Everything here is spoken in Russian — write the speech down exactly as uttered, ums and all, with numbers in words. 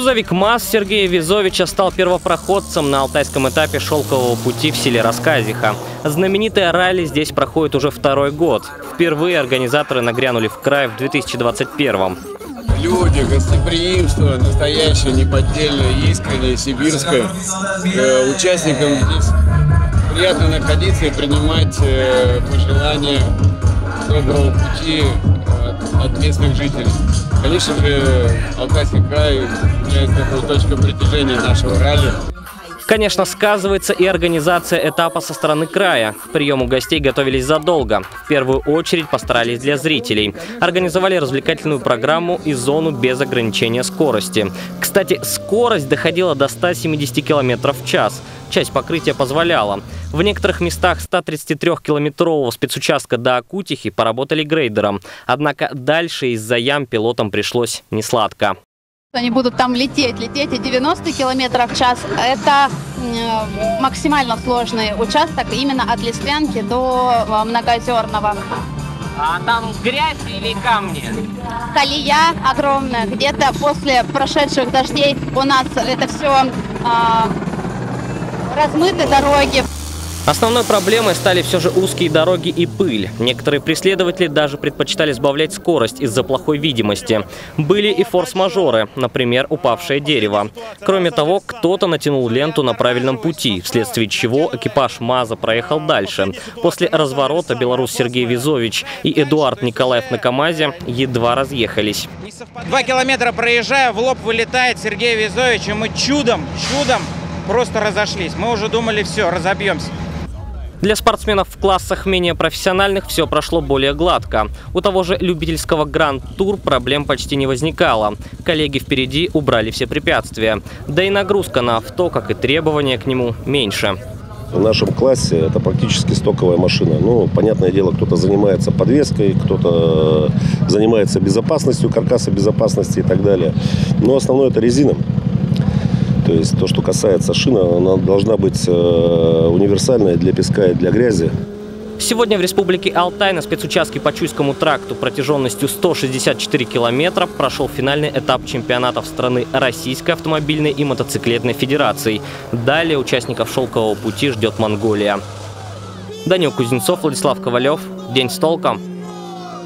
Грузовик МАЗ Сергея Визовича стал первопроходцем на алтайском этапе шелкового пути в селе Рассказиха. Знаменитое ралли здесь проходит уже второй год. Впервые организаторы нагрянули в край в две тысячи двадцать первом. Люди, гостеприимство, настоящее, неподдельное, искреннее, сибирское. Э, участникам здесь приятно находиться и принимать э, пожелания доброго пути от, от местных жителей. Конечно же, Алтайский край является такой точкой притяжения нашего ралли. Конечно, сказывается и организация этапа со стороны края. К приему гостей готовились задолго. В первую очередь постарались для зрителей. Организовали развлекательную программу и зону без ограничения скорости. Кстати, скорость доходила до ста семидесяти километров в час. Часть покрытия позволяла. В некоторых местах ста тридцати трёхкилометрового спецучастка до Акутихи поработали грейдером. Однако дальше из-за ям пилотам пришлось несладко. Они будут там лететь, лететь и девяносто километров в час. Это э, максимально сложный участок именно от Листвянки до э, Многоозерного. А там грязь или камни? Колея огромная. Где-то после прошедших дождей у нас это все э, размыты дороги. Основной проблемой стали все же узкие дороги и пыль. Некоторые преследователи даже предпочитали сбавлять скорость из-за плохой видимости. Были и форс-мажоры, например, упавшее дерево. Кроме того, кто-то натянул ленту на правильном пути, вследствие чего экипаж МАЗа проехал дальше. После разворота белорус Сергей Визович и Эдуард Николаев на КамАЗе едва разъехались. Два километра проезжая, в лоб вылетает Сергей Визович, и мы чудом, чудом просто разошлись. Мы уже думали, все, разобьемся. Для спортсменов в классах менее профессиональных все прошло более гладко. У того же любительского Гранд-тур проблем почти не возникало. Коллеги впереди убрали все препятствия. Да и нагрузка на авто, как и требования к нему, меньше. В нашем классе это практически стоковая машина. Ну, понятное дело, кто-то занимается подвеской, кто-то занимается безопасностью, каркаса безопасности и так далее. Но основное это резина. То есть то, что касается шины, она должна быть э, универсальной для песка и для грязи. Сегодня в Республике Алтай на спецучастке по Чуйскому тракту протяженностью сто шестьдесят четыре километра прошел финальный этап чемпионатов страны Российской автомобильной и мотоциклетной федерации. Далее участников шелкового пути ждет Монголия. Данил Кузнецов, Владислав Ковалев. День с толком.